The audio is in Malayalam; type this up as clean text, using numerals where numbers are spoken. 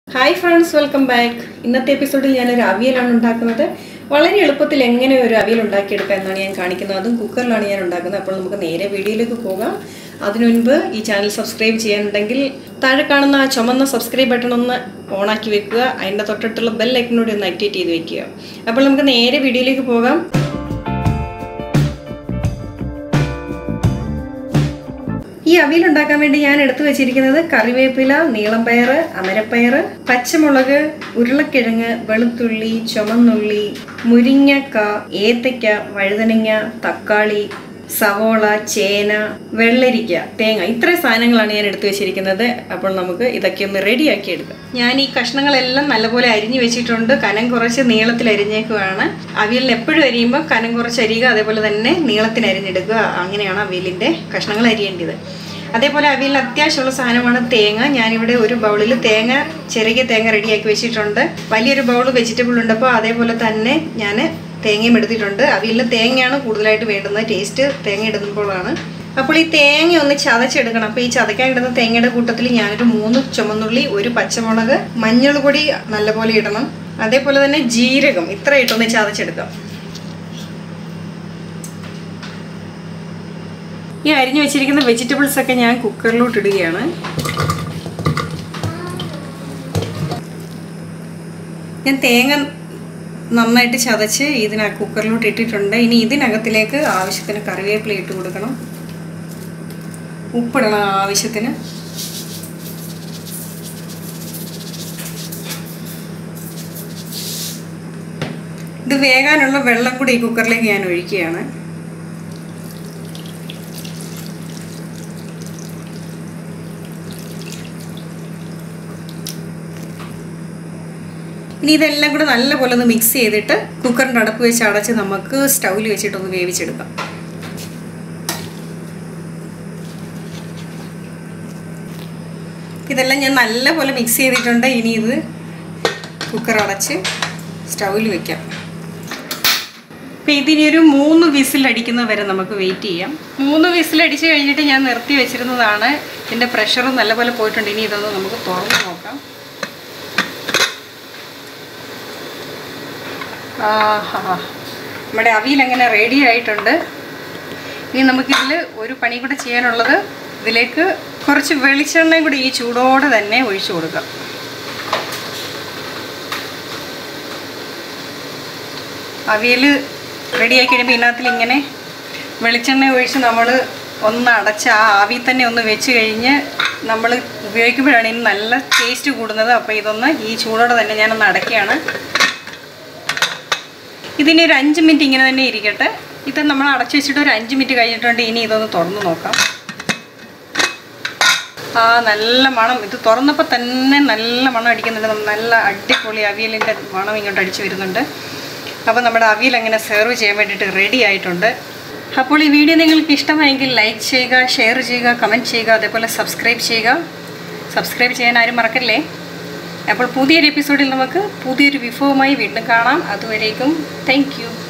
Hi friends, welcome back. ഇന്നത്തെ എപ്പിസോഡിൽ ഞാൻ ഒരു അവിയലാണ് ഉണ്ടാക്കുന്നത്. വളരെ എളുപ്പത്തിൽ എങ്ങനെ ഒരു അവിയൽ ഉണ്ടാക്കിയെടുക്കാം എന്നാണ് ഞാൻ കാണിക്കുന്നത്. അതും കുക്കറിലാണ് ഞാൻ ഉണ്ടാക്കുന്നത്. അപ്പോൾ നമുക്ക് നേരെ വീഡിയോയിലേക്ക് പോകാം. അതിനുമുൻപ് ഈ ചാനൽ സബ്സ്ക്രൈബ് ചെയ്യാനുണ്ടെങ്കിൽ താഴെ കാണുന്ന ആ ചുമന്ന സബ്സ്ക്രൈബ് ബട്ടൺ ഒന്ന് ഓണാക്കി വെക്കുക. അതിൻ്റെ തൊട്ടിട്ടുള്ള ബെൽ ഐക്കണോട് ഒന്ന് ആക്ടിവേറ്റ് ചെയ്ത് വെക്കുക. അപ്പോൾ നമുക്ക് നേരെ വീഡിയോയിലേക്ക് പോകാം. ഈ അവിയൽ ഉണ്ടാക്കാൻ വേണ്ടി ഞാൻ എടുത്തു വെച്ചിരിക്കുന്നത് കറിവേപ്പില, നീളംപയർ, അമരപ്പയർ, പച്ചമുളക്, ഉരുളക്കിഴങ്ങ്, വെളുത്തുള്ളി, ചുമന്നുള്ളി, മുരിങ്ങക്ക, ഏത്തയ്ക്ക, വഴുതനങ്ങ, തക്കാളി, സവോള, ചേന, വെള്ളരിക്ക, തേങ്ങ, ഇത്രയും സാധനങ്ങളാണ് ഞാൻ എടുത്തു വെച്ചിരിക്കുന്നത്. അപ്പോൾ നമുക്ക് ഇതൊക്കെ ഒന്ന് റെഡിയാക്കി എടുക്കാം. ഞാൻ ഈ കഷ്ണങ്ങളെല്ലാം നല്ലപോലെ അരിഞ്ഞു വെച്ചിട്ടുണ്ട്. കനം കുറച്ച് നീളത്തിൽ അരിഞ്ഞേക്കുവാണ്. അവിയലിന് എപ്പോഴും അരിയുമ്പോൾ കനം കുറച്ച് അരിയുക, അതേപോലെ തന്നെ നീളത്തിന് അരിഞ്ഞെടുക്കുക. അങ്ങനെയാണ് അവിയലിൻ്റെ കഷ്ണങ്ങൾ അരിയേണ്ടത്. അതേപോലെ അവിയലിന് അത്യാവശ്യമുള്ള സാധനമാണ് തേങ്ങ. ഞാനിവിടെ ഒരു ബൗളിൽ ചെറിയ തേങ്ങ റെഡിയാക്കി വെച്ചിട്ടുണ്ട്. വലിയൊരു ബൗൾ വെജിറ്റബിൾ ഉണ്ട്. അപ്പോൾ അതേപോലെ തന്നെ ഞാൻ തേങ്ങയും എടുത്തിട്ടുണ്ട്. അവിയലിന് തേങ്ങയാണ് കൂടുതലായിട്ട് വേണ്ടുന്നത്. ടേസ്റ്റ് തേങ്ങ ഇടുമ്പോഴാണ്. അപ്പോൾ ഈ തേങ്ങ ഒന്ന് ചതച്ചെടുക്കണം. അപ്പോൾ ഈ ചതയ്ക്കാൻ ഇടുന്ന തേങ്ങയുടെ കൂട്ടത്തിൽ ഞാനൊരു 3 ചുമന്നുള്ളി, 1 പച്ചമുളക്, മഞ്ഞൾ പൊടി നല്ലപോലെ ഇടണം. അതേപോലെ തന്നെ ജീരകം ഇത്ര ഇട്ടൊന്ന് ചതച്ചെടുക്കാം. ഈ അരിഞ്ഞു വെച്ചിരിക്കുന്ന വെജിറ്റബിൾസ് ഒക്കെ ഞാൻ കുക്കറിലോട്ട് ഇടുകയാണ്. ഞാൻ തേങ്ങ നന്നായിട്ട് ചതച്ച് കുക്കറിലോട്ട് ഇട്ടിട്ടുണ്ട്. ഇനി ഇതിനകത്തിലേക്ക് ആവശ്യത്തിന് കറിവേപ്പില ഇട്ട് കൊടുക്കണം. ഉപ്പിടണം ആവശ്യത്തിന്. ഇത് വേകാനുള്ള വെള്ളം കൂടി ഈ കുക്കറിലേക്ക് ഞാൻ ഒഴിക്കുകയാണ്. ഇനി ഇതെല്ലാം കൂടെ നല്ലപോലെ ഒന്ന് മിക്സ് ചെയ്തിട്ട് കുക്കറിൻ്റെ അടപ്പ് വെച്ച് അടച്ച് നമുക്ക് സ്റ്റൗവിൽ വെച്ചിട്ടൊന്ന് വേവിച്ചെടുക്കാം. ഇതെല്ലാം ഞാൻ നല്ലപോലെ മിക്സ് ചെയ്തിട്ടുണ്ട്. ഇനി ഇത് കുക്കർ അടച്ച് സ്റ്റൗവിൽ വെക്കാം. അപ്പോൾ ഇതിനി ഒരു 3 വിസിൽ അടിക്കുന്നത് വരെ നമുക്ക് വെയിറ്റ് ചെയ്യാം. 3 വിസിൽ അടിച്ച് കഴിഞ്ഞിട്ട് ഞാൻ നിർത്തി വെച്ചിരുന്നതാണ്. ഇതിൻ്റെ പ്രഷറും നല്ലപോലെ പോയിട്ടുണ്ട്. ഇനി ഇതൊന്ന് നമുക്ക് തുറന്ന് നോക്കാം. നമ്മുടെ അവിയൽ അങ്ങനെ റെഡി ആയിട്ടുണ്ട്. ഇനി നമുക്കിതിൽ ഒരു പണി കൂടെ ചെയ്യാനുള്ളത്, ഇതിലേക്ക് കുറച്ച് വെളിച്ചെണ്ണയും കൂടി ഈ ചൂടോടെ തന്നെ ഒഴിച്ചു കൊടുക്കാം. അവിയൽ റെഡിയാക്കി കഴിയുമ്പോൾ ഇതിനകത്തിൽ ഇങ്ങനെ വെളിച്ചെണ്ണ ഒഴിച്ച് നമ്മൾ ഒന്ന് അടച്ച് ആ ആവി തന്നെ ഒന്ന് വെച്ച് കഴിഞ്ഞ് നമ്മൾ ഉപയോഗിക്കുമ്പോഴാണ് ഇനി നല്ല ടേസ്റ്റ് കൂടുന്നത്. അപ്പോൾ ഇതൊന്ന് ഈ ചൂടോടെ തന്നെ ഞാനൊന്ന് അടയ്ക്കുകയാണ്. ഇതിന് ഒരു 5 മിനിറ്റ് ഇങ്ങനെ തന്നെ ഇരിക്കട്ടെ. ഇത് നമ്മൾ അടച്ചു വെച്ചിട്ട് ഒരു 5 മിനിറ്റ് കഴിഞ്ഞിട്ടുണ്ട്. ഇനി ഇതൊന്ന് തുറന്ന് നോക്കാം. നല്ല മണം. ഇത് തുറന്നപ്പോൾ തന്നെ നല്ല മണം അടിക്കുന്നുണ്ട്. നല്ല അടിപൊളി അവിയലിൻ്റെ മണം ഇങ്ങോട്ട് അടിച്ചു വരുന്നുണ്ട്. അപ്പോൾ നമ്മുടെ അവിയൽ അങ്ങനെ സെർവ് ചെയ്യാൻ വേണ്ടിയിട്ട് റെഡി ആയിട്ടുണ്ട്. അപ്പോൾ ഈ വീഡിയോ നിങ്ങൾക്ക് ഇഷ്ടമായെങ്കിൽ ലൈക്ക് ചെയ്യുക, ഷെയർ ചെയ്യുക, കമൻറ്റ് ചെയ്യുക, അതേപോലെ സബ്സ്ക്രൈബ് ചെയ്യുക. സബ്സ്ക്രൈബ് ചെയ്യാൻ ആരും മറക്കല്ലേ. അപ്പോൾ പുതിയൊരു എപ്പിസോഡിൽ നമുക്ക് പുതിയൊരു വിഭവമായി വീണ്ടും കാണാം. അതുവരേക്കും താങ്ക് യു.